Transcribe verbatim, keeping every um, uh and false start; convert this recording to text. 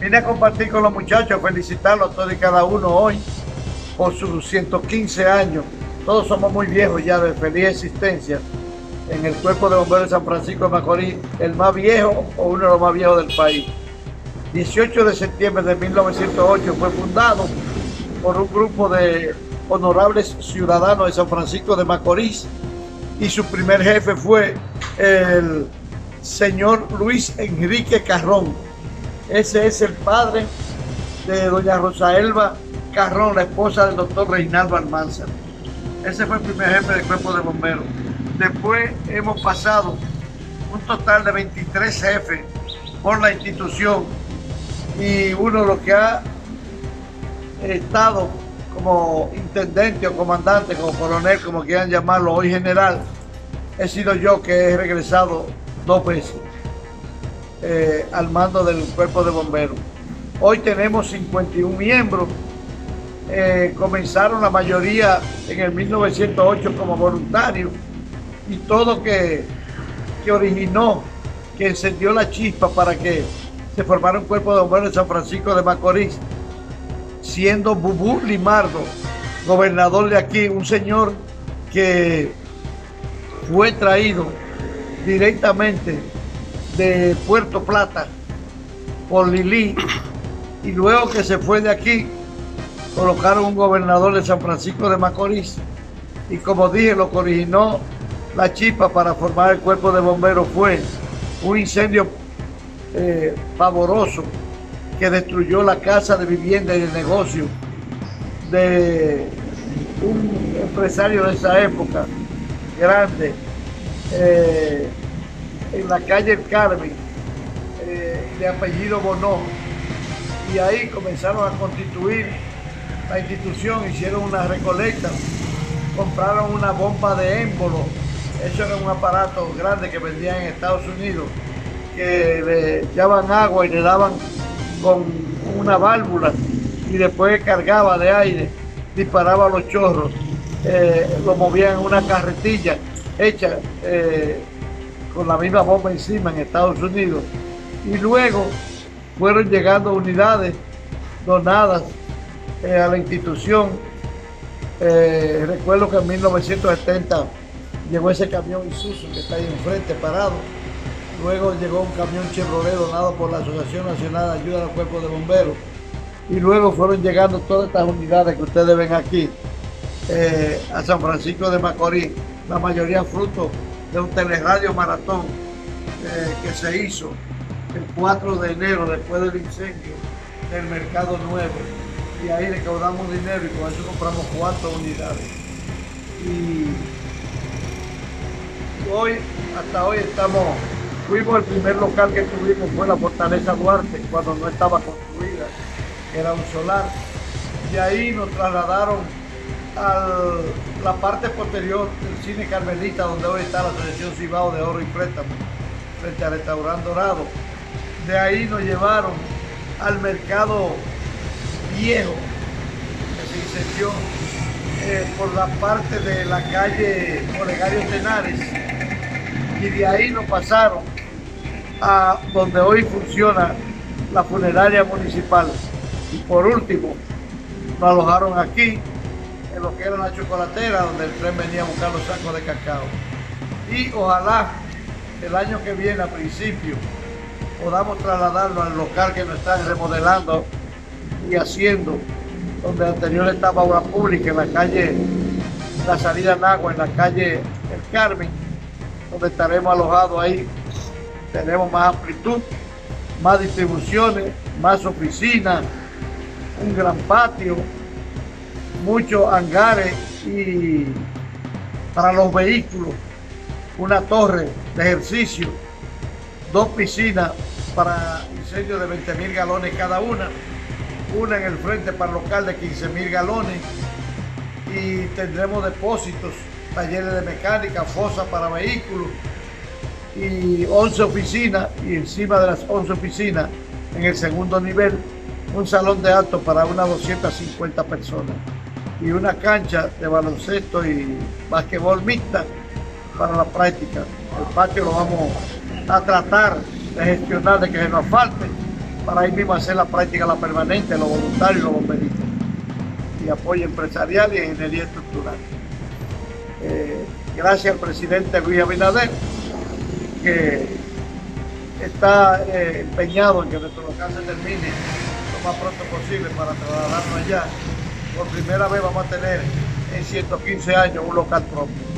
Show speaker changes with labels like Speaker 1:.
Speaker 1: Vine a compartir con los muchachos, a felicitarlos a todos y cada uno hoy por sus ciento quince años. Todos somos muy viejos ya de feliz existencia en el Cuerpo de Bomberos de San Francisco de Macorís, el más viejo o uno de los más viejos del país. dieciocho de septiembre de mil novecientos ocho fue fundado por un grupo de honorables ciudadanos de San Francisco de Macorís y su primer jefe fue el señor Luis Enrique Carrón. Ese es el padre de doña Rosa Elba Carrón, la esposa del doctor Reinaldo Almanzar. Ese fue el primer jefe del Cuerpo de Bomberos. Después hemos pasado un total de veintitrés jefes por la institución y uno de los que ha estado como intendente o comandante, como coronel, como quieran llamarlo, hoy general, he sido yo, que he regresado dos veces eh, al mando del Cuerpo de Bomberos. Hoy tenemos cincuenta y uno miembros. Eh, comenzaron la mayoría en el mil novecientos ocho como voluntarios, y todo que, que originó, que encendió la chispa para que se formara un Cuerpo de Bomberos de San Francisco de Macorís, siendo Bubú Limardo gobernador de aquí, un señor que fue traído directamente de Puerto Plata por Lili, y luego que se fue de aquí colocaron un gobernador de San Francisco de Macorís, y como dije, lo que originó la chispa para formar el Cuerpo de Bomberos fue un incendio eh, pavoroso que destruyó la casa de vivienda y de negocio de un empresario de esa época grande, eh, en la calle El Carmen, eh, de apellido Bonó, y ahí comenzaron a constituir la institución, hicieron una recolecta, compraron una bomba de émbolo. Eso era un aparato grande que vendían en Estados Unidos, que le echaban agua y le daban con una válvula y después cargaba de aire, disparaba los chorros, eh, lo movían en una carretilla hecha eh, con la misma bomba encima en Estados Unidos. Y luego fueron llegando unidades donadas eh, a la institución. Eh, recuerdo que en mil novecientos setenta llegó ese camión Isuzu que está ahí enfrente parado. Luego llegó un camión Chevrolet donado por la Asociación Nacional de Ayuda al Cuerpo de Bomberos. Y luego fueron llegando todas estas unidades que ustedes ven aquí eh, a San Francisco de Macorís. La mayoría fruto de un teleradio maratón eh, que se hizo el cuatro de enero después del incendio del Mercado Nuevo. Y ahí recaudamos dinero y con eso compramos cuatro unidades. Y hoy, hasta hoy estamos, fuimos el primer local que tuvimos fue la Fortaleza Duarte, cuando no estaba construida, era un solar. Y ahí nos trasladaron a la parte posterior del Cine Carmelita, donde hoy está la Asociación Cibao de Ahorro y Préstamo, frente al Restaurante Dorado. De ahí nos llevaron al Mercado Viejo, que se incendió eh, por la parte de la calle Olegario Tenares, y de ahí nos pasaron a donde hoy funciona la funeraria municipal, y por último nos alojaron aquí en lo que era la chocolatera, donde el tren venía a buscar los sacos de cacao. Y ojalá el año que viene, a principio, podamos trasladarnos al local que nos están remodelando y haciendo, donde anterior estaba obra pública, en la calle, la salida Nagua, en la calle El Carmen, donde estaremos alojados ahí. Tenemos más amplitud, más distribuciones, más oficinas, un gran patio, muchos hangares y para los vehículos, una torre de ejercicio, dos piscinas para incendios de veinte mil galones cada una, una en el frente para local de quince mil galones, y tendremos depósitos, talleres de mecánica, fosas para vehículos y once oficinas, y encima de las once oficinas en el segundo nivel un salón de actos para unas doscientas cincuenta personas y una cancha de baloncesto y basquetbol mixta para la práctica. El patio lo vamos a tratar de gestionar de que se nos falte para ahí mismo hacer la práctica, la permanente, los voluntarios y los bomberitos, y apoyo empresarial y ingeniería estructural. Eh, gracias al presidente Luis Abinader, que está eh, empeñado en que nuestro local se termine lo más pronto posible para trasladarnos allá. Por primera vez vamos a tener en ciento quince años un local propio.